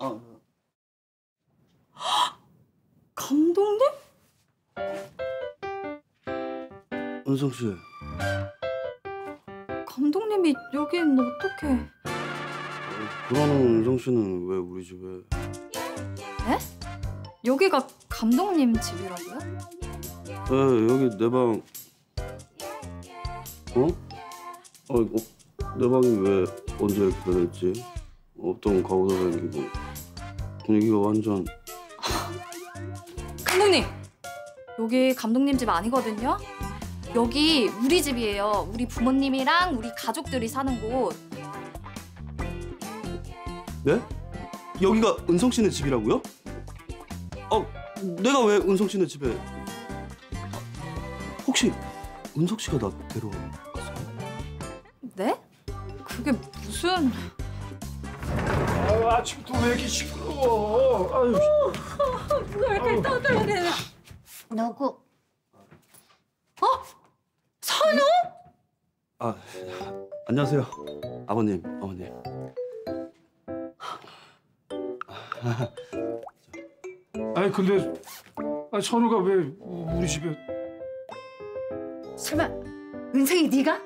감독님? 은성 씨. 감독님이 여긴 어떻게? 그러는 은성 씨는 왜 우리 집에? 네? 여기가 감독님 집이라고요? 네, 여기 내 방. 내 방이 왜 언제 이렇게 변했지? 없던 가구도 생기고 분위기가 완전. 감독님! 여기 감독님 집 아니거든요? 여기 우리 집이에요. 우리 부모님이랑 우리 가족들이 사는 곳. 네? 여기가 은성 씨네 집이라고요? 내가 왜 은성 씨네 집에? 혹시 은성 씨가 나 데려왔어요? 네? 그게 무슨... 아침부터 왜 이렇게 시끄러워? 아유. 누가 이렇게 떠들어대냐? 누구? 선우? 안녕하세요. 아버님, 어머님. 아니 근데 선우가 왜 우리 집에? 설마 은성이 네가?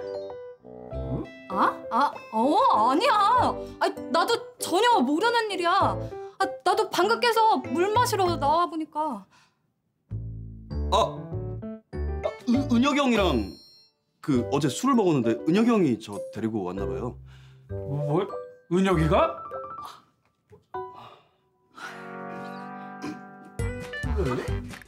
아니야. 나도 전혀 모르는 일이야. 나도 방귀 껴서 물 마시러 나와 보니까. 은혁이 형이랑 어제 술을 먹었는데 은혁이 형이 저 데리고 왔나 봐요. 뭐? 은혁이가? 왜?